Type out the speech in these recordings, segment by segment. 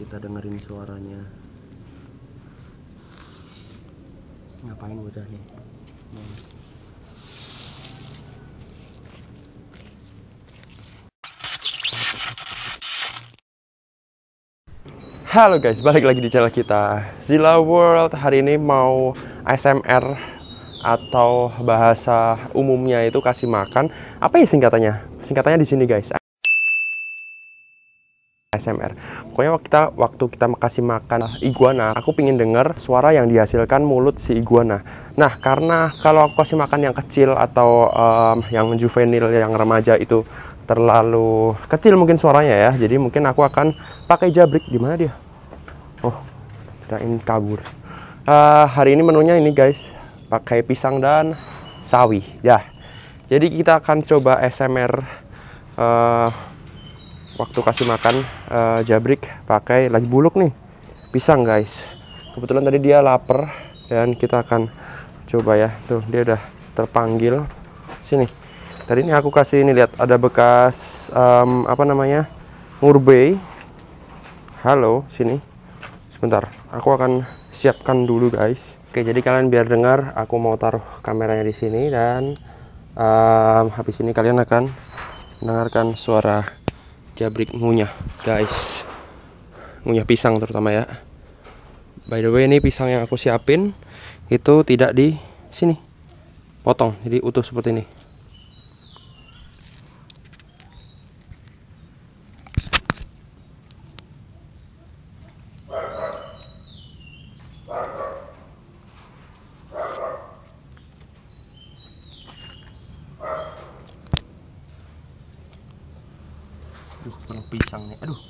Kita dengerin suaranya. Ngapain bocah nih? Halo guys, balik lagi di channel kita Zilla World. Hari ini mau ASMR atau bahasa umumnya itu kasih makan. Apa ya singkatannya? Singkatannya di sini guys. ASMR. Pokoknya waktu kita kasih makan iguana, aku pingin denger suara yang dihasilkan mulut si iguana. Nah, karena kalau aku kasih makan yang kecil atau yang juvenil, yang remaja itu terlalu kecil mungkin suaranya ya. Jadi mungkin aku akan pakai jabrik. Di mana dia? Oh, kirain kabur. Hari ini menunya ini guys, pakai pisang dan sawi. Ya. Jadi kita akan coba ASMR waktu kasih makan jabrik pakai lagi buluk nih pisang guys. Kebetulan tadi dia lapar dan kita akan coba ya. Tuh dia udah terpanggil sini. Tadi ini aku kasih ini, lihat ada bekas apa namanya, ngurbei. Halo, sini sebentar, aku akan siapkan dulu guys. Oke, jadi kalian biar dengar, aku mau taruh kameranya di sini dan habis ini kalian akan mendengarkan suara jabrik ngunyah guys, ngunyah pisang terutama ya. By the way, ini pisang yang aku siapin itu tidak di sini potong, jadi utuh seperti ini. Aduh, penuh pisang nih. Aduh.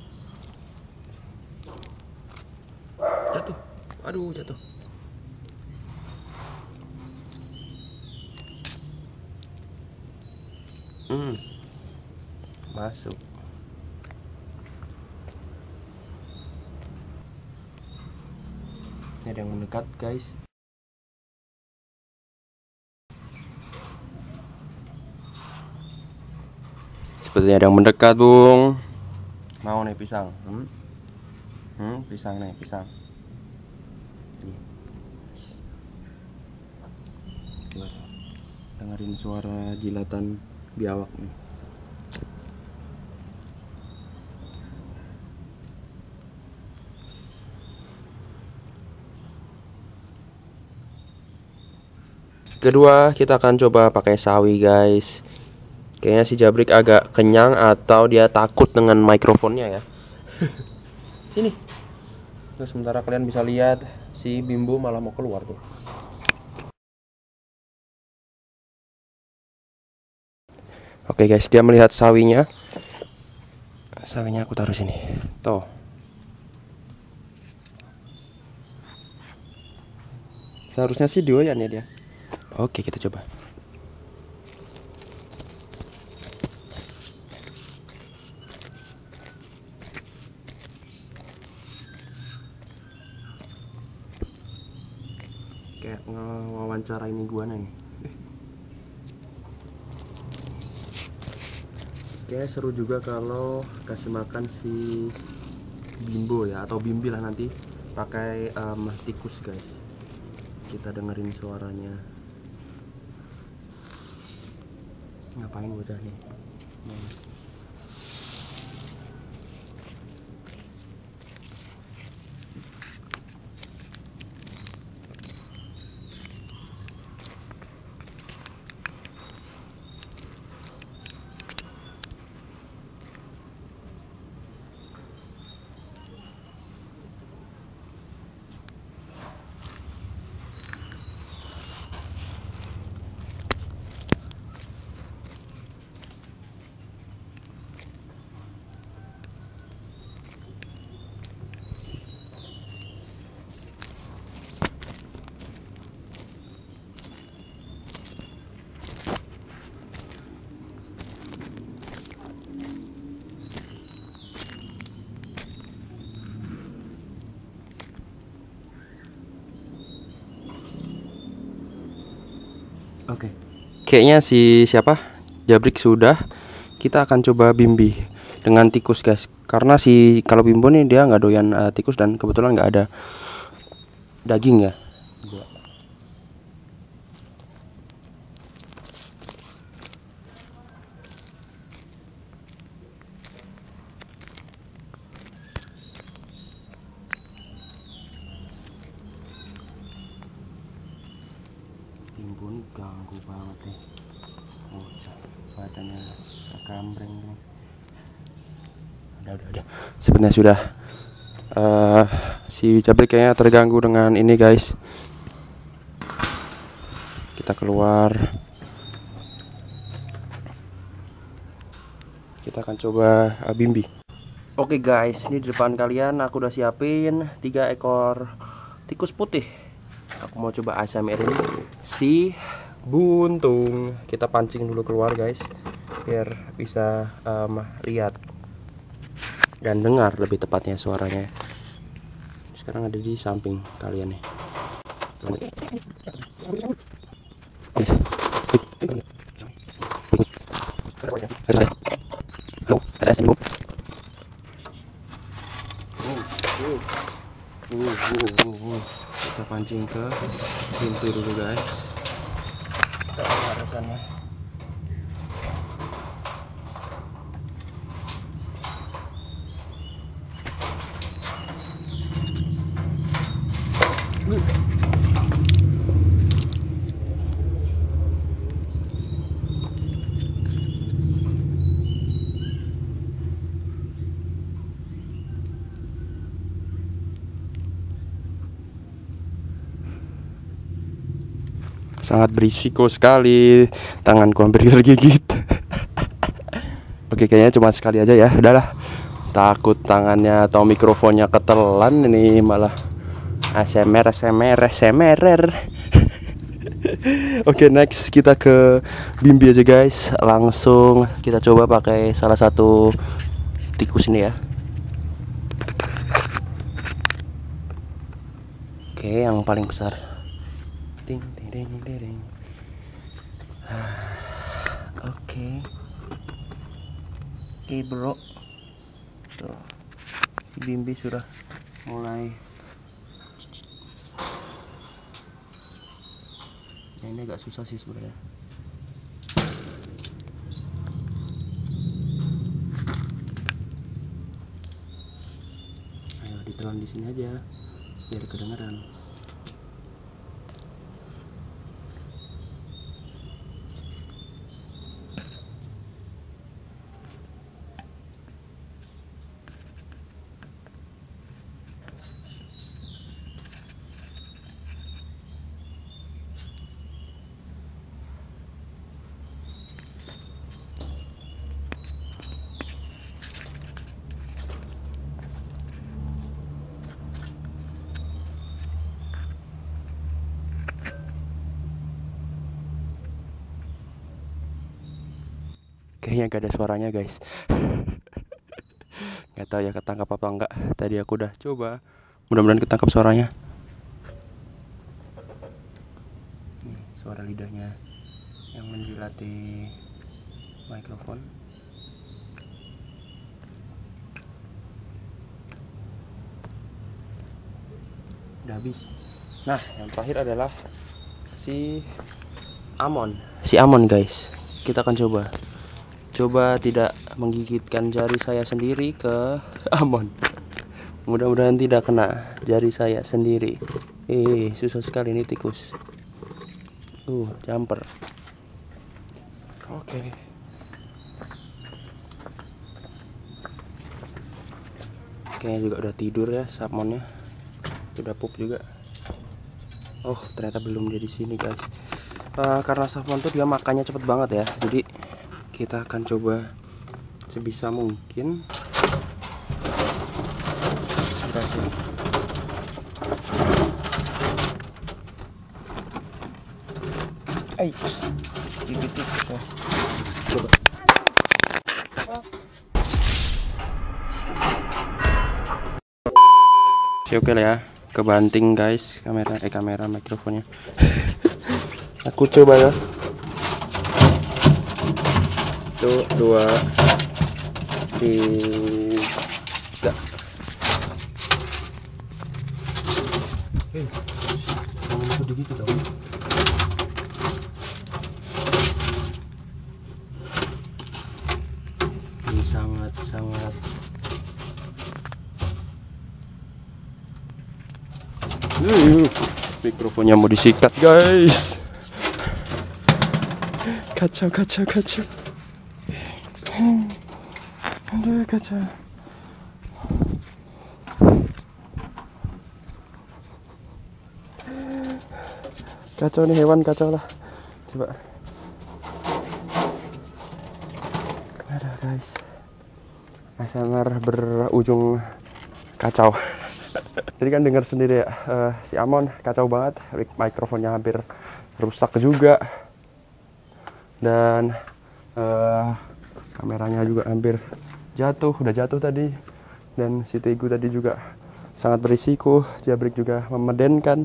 Jatuh. Aduh, jatuh. Masuk. Ini ada yang mendekat, guys. Sepertinya ada yang mendekat, Bung. Mau nih pisang. Pisang nih, pisang. Dengerin suara jilatan biawak nih. Kedua, kita akan coba pakai sawi guys. Kayaknya si jabrik agak kenyang atau dia takut dengan mikrofonnya ya. Sini. Terus sementara kalian bisa lihat si Bimbo malah mau keluar tuh. Oke guys, dia melihat sawinya. Sawinya aku taruh sini. Tuh. Seharusnya sih doyan ya dia. Oke, kita coba. Kayak ngewawancara ini iguana nih. Kayak seru juga kalau kasih makan si Bimbo ya, atau Bimbi lah nanti pakai tikus guys. Kita dengerin suaranya. Ngapain bocah nih? Oke. Kayaknya si siapa? Jabrik sudah. Kita akan coba Bimbi dengan tikus, guys. Karena kalau Bimbo nih dia nggak doyan tikus dan kebetulan nggak ada daging ya. Bimbo nih ganggu banget nih. Badannya kambreng nih. Udah. Sebenarnya sudah si Jabrik kayaknya terganggu dengan ini guys. Kita keluar. Kita akan coba Bimbi. Oke guys, ini di depan kalian aku udah siapin 3 ekor tikus putih. Aku mau coba ASMR ini si buntung. Kita pancing dulu keluar guys, biar bisa lihat dan dengar lebih tepatnya suaranya. Sekarang ada di samping kalian nih. Kita pancing ke pintu dulu guys. Kita arahkan ya. Sangat berisiko sekali, tanganku hampir tergigit. Oke, kayaknya cuma sekali aja ya. Udahlah, takut tangannya atau mikrofonnya ketelan, ini malah ASMR. Oke, next kita ke Bimbi aja guys. Langsung kita coba pakai salah satu tikus ini ya. Oke, yang paling besar. Ting ting ting ting. Oke, bro. Tuh, si Bimbi sudah mulai. Ini agak susah sih sebenarnya. Ayo ditelan di sini aja biar kedengeran. Kayaknya gak ada suaranya guys. Nggak tahu ya ketangkap apa enggak. Tadi aku udah coba, mudah-mudahan ketangkap suaranya. Nih, suara lidahnya yang menjilat di mikrofon. Udah habis. Nah, yang terakhir adalah si Amon guys. Kita akan coba tidak menggigitkan jari saya sendiri ke Amon. Mudah-mudahan tidak kena jari saya sendiri. Susah sekali ini tikus. Jumper. Oke. Kayaknya juga udah tidur ya Samonnya. Udah pup juga. Oh, ternyata belum dia di sini guys. Karena Samon tuh dia makannya cepet banget ya. Jadi kita akan coba sebisa mungkin. Gigit ya. Coba. Oke lah ya, kebanting guys kamera mikrofonnya. Aku coba ya. Tuh 2 di Jangan sedih gitu dong. Ini sangat mikrofonnya mau disikat guys. Kacau. Aduh, kacau. Kacau nih hewan, kacau lah. Coba. Ada guys. ASMR berujung kacau. Jadi kan dengar sendiri ya, si Amon kacau banget, mikrofonnya hampir rusak juga, dan kameranya juga hampir udah jatuh tadi, dan si Tegu tadi juga sangat berisiko, Jabrik juga memedenkan.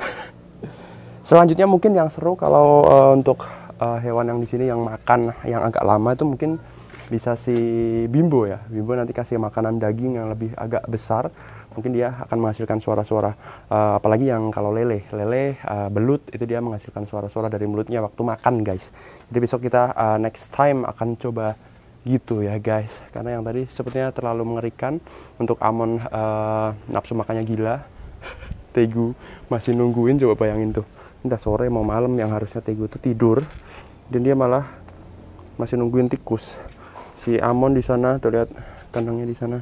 Selanjutnya mungkin yang seru kalau untuk hewan yang di sini yang makan yang agak lama itu mungkin bisa si Bimbo ya. Bimbo nanti kasih makanan daging yang lebih agak besar. Mungkin dia akan menghasilkan suara-suara, apalagi yang kalau lele belut itu dia menghasilkan suara-suara dari mulutnya waktu makan guys. Jadi besok kita next time akan coba gitu ya guys, karena yang tadi sepertinya terlalu mengerikan untuk Amon, nafsu makannya gila. Tegu masih nungguin, coba bayangin tuh, udah sore mau malam yang harusnya Tegu tuh tidur, dan dia malah masih nungguin tikus. Si Amon di sana tuh, lihat kandangnya di sana.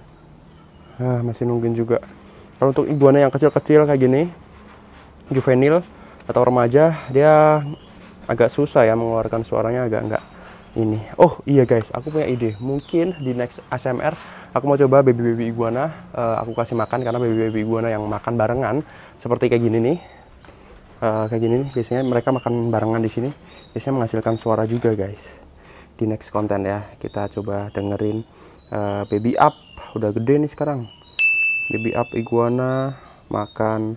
Masih nungguin juga. Kalau untuk iguana yang kecil-kecil kayak gini, juvenil atau remaja, dia agak susah ya mengeluarkan suaranya, agak enggak ini. Oh iya guys, aku punya ide. Mungkin di next ASMR aku mau coba baby iguana, aku kasih makan, karena baby iguana yang makan barengan seperti kayak gini nih. Kayak gini nih, biasanya mereka makan barengan di sini. Biasanya menghasilkan suara juga guys. Di next konten ya, kita coba dengerin baby up. Udah gede nih sekarang. Baby up iguana makan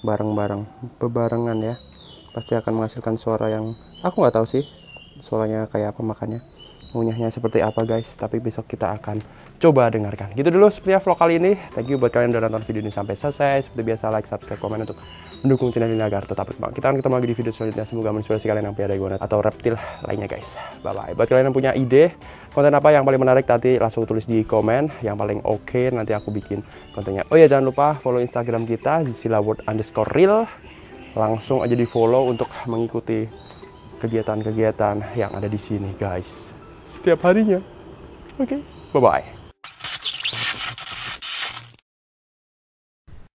bebarengan ya. Pasti akan menghasilkan suara yang aku nggak tahu sih suaranya kayak apa, makannya ngunyahnya seperti apa guys, tapi besok kita akan coba dengarkan. Gitu dulu seperti vlog kali ini. Thank you buat kalian udah nonton video ini sampai selesai. Seperti biasa, like, subscribe, komen untuk mendukung channel ini agar tetap berkembang. Kita akan ketemu lagi di video selanjutnya. Semoga menginspirasi kalian yang pelihara iguana atau reptil lainnya guys. Bye bye. Buat kalian yang punya ide konten apa yang paling menarik, nanti langsung tulis di komen yang paling oke, nanti aku bikin kontennya. Oh ya, jangan lupa follow Instagram kita @silaword_real. Langsung aja di follow untuk mengikuti kegiatan-kegiatan yang ada di sini guys, setiap harinya. Oke, bye bye.